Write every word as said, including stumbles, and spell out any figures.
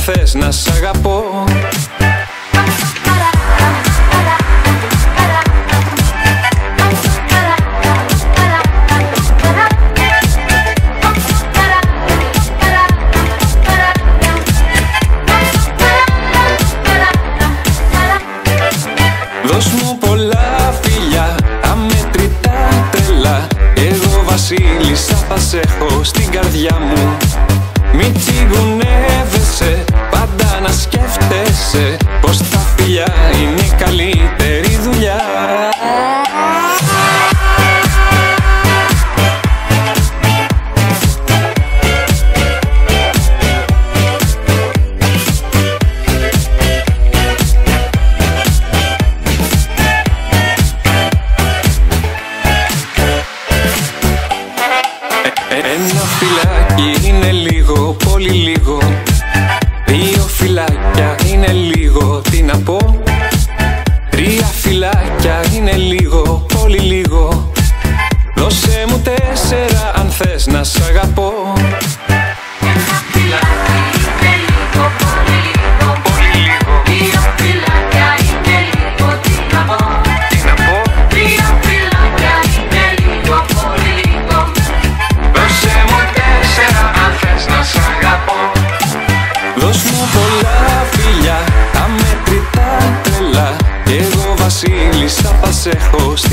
θες να σ' αγαπώ. Δώσ' μου πολλά φιλιά, αμέτρητα τρελά. Εγώ βασίλισσα θα σ' έχω στην καρδιά μου. Μη τσιγκουνεύεσαι, πάντα να σκέφτεσαι πως τα φιλιά είναι η καλύτερη δουλειά. Ένα φυλάκι είναι λίγο, πολύ λίγο. Δύο φυλάκια είναι λίγο, τι να πω. Τρία φυλάκια είναι λίγο, πολύ λίγο. Δώσε μου τέσσερα αν θες να σ' αγαπώ. Ένα φυλάκι είναι λίγο, πολύ λίγο, πολύ λίγο. Δύο φυλάκια είναι λίγο, τι να πω. Τι να πω. Τρία φυλάκια είναι λίγο, πολύ λίγο. Δώσε μου τέσσερα αν θες να σ' αγαπώ. Δώσ' μου πολλά φιλιά, αμέτρητα τρελά. Κι εγώ βασίλισσα θα σ' έχω